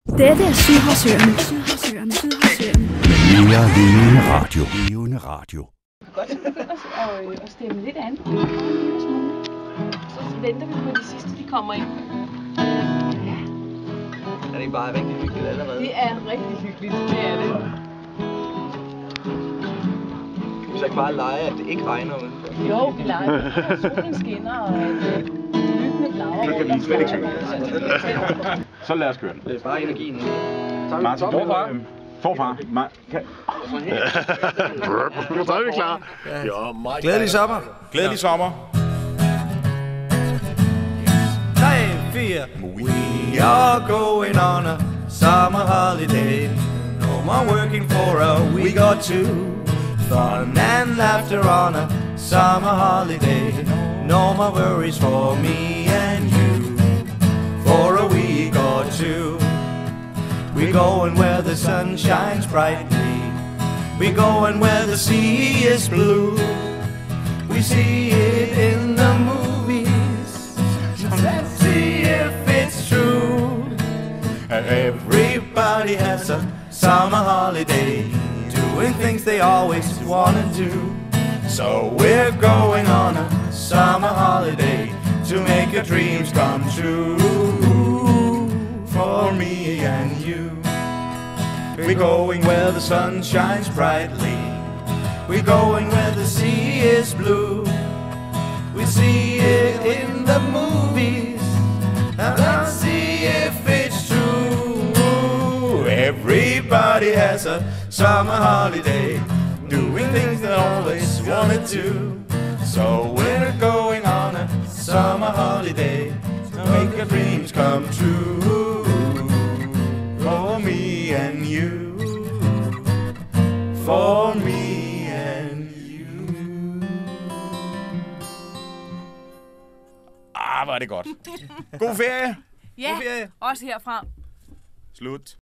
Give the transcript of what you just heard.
Dette er Sydhavsøerne. Sydhavsøerne. Mere levende radio. Levende radio. Godt at stemme lidt an. En lille smule. Så venter vi på de sidste, de kommer ind. Ja. Er det ikke bare rigtig hyggeligt allerede? Det er rigtig hyggeligt, det er det. Kan vi så ikke bare lege, at det ikke regner udenfor? Jo, vi leger. Solen skinner, og lyttende blager. Det kan vi slet ikke synge. Så lad os køre den. Det er bare energien. Martin, forfra. Forfra. Så er vi klar. Glædelig sommer. Glædelig sommer. 3, 4. We are going on a summer holiday. No more working for a week or two. Fun and laughter on a summer holiday. No more worries for me and you. For a week or two. We're going where the sun shines brightly. We're going where the sea is blue. We see it in the movies. Let's see if it's true. Everybody has a summer holiday, doing things they always want to do. So we're going on a summer holiday to make your dreams come true. For me and you. We're going where the sun shines brightly. We're going where the sea is blue. We see it in the movies, and let's see if it's true. Everybody has a summer holiday, doing things they always wanted to. So we're going on a summer holiday to make our dreams come true. For me and you. For me and you. Hvor er det godt. God ferie. Ja, God ferie. også herfra. Slut.